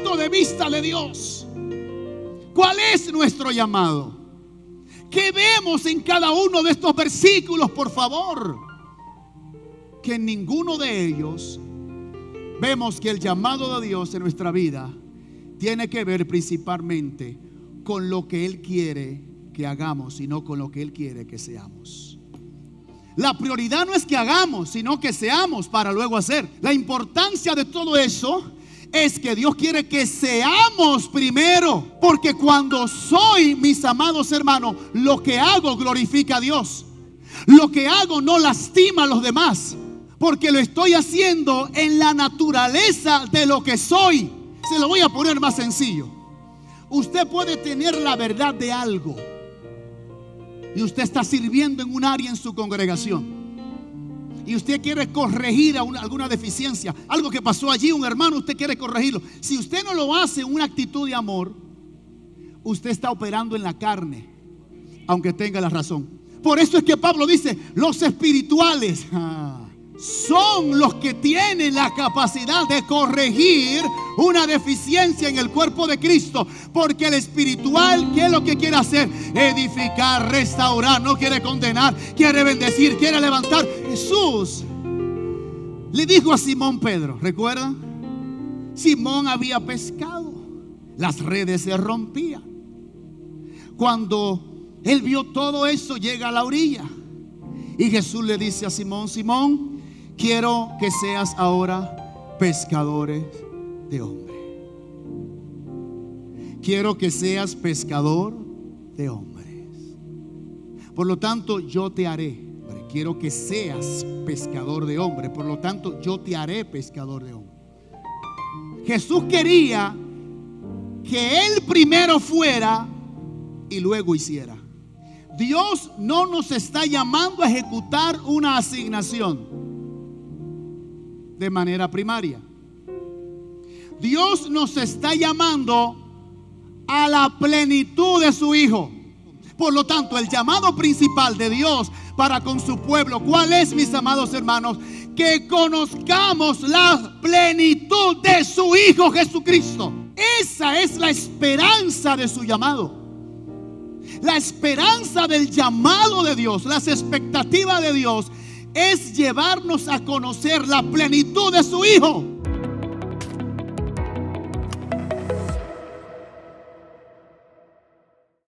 punto de vista de Dios. ¿Cuál es nuestro llamado? ¿Qué vemos en cada uno de estos versículos, por favor? Que en ninguno de ellos vemos que el llamado de Dios en nuestra vida tiene que ver principalmente con lo que Él quiere que hagamos, sino con lo que Él quiere que seamos. La prioridad no es que hagamos, sino que seamos para luego hacer. La importancia de todo eso es que Dios quiere que seamos primero, porque cuando soy, mis amados hermanos, lo que hago glorifica a Dios. Lo que hago no lastima a los demás, porque lo estoy haciendo en la naturaleza de lo que soy. Se lo voy a poner más sencillo. Usted puede tener la verdad de algo y usted está sirviendo en un área en su congregación y usted quiere corregir alguna deficiencia, algo que pasó allí, un hermano, usted quiere corregirlo. Si usted no lo hace en una actitud de amor, usted está operando en la carne, aunque tenga la razón. Por eso es que Pablo dice, los espirituales son los que tienen la capacidad de corregir una deficiencia en el cuerpo de Cristo. Porque el espiritual, ¿qué es lo que quiere hacer? Edificar, restaurar, no quiere condenar, quiere bendecir, quiere levantar. Jesús le dijo a Simón Pedro, ¿recuerdan? Simón había pescado, las redes se rompían. Cuando él vio todo eso, llega a la orilla y Jesús le dice a Simón, Simón, quiero que seas ahora pescadores de hombres. Quiero que seas pescador de hombres. Por lo tanto, yo te haré. Quiero que seas pescador de hombres. Por lo tanto, yo te haré pescador de hombres. Jesús quería que Él primero fuera y luego hiciera. Dios no nos está llamando a ejecutar una asignación de manera primaria. Dios nos está llamando a la plenitud de su Hijo. Por lo tanto, el llamado principal de Dios para con su pueblo, ¿cuál es, mis amados hermanos? Que conozcamos la plenitud de su Hijo Jesucristo. Esa es la esperanza de su llamado. La esperanza del llamado de Dios, las expectativas de Dios es llevarnos a conocer la plenitud de su Hijo.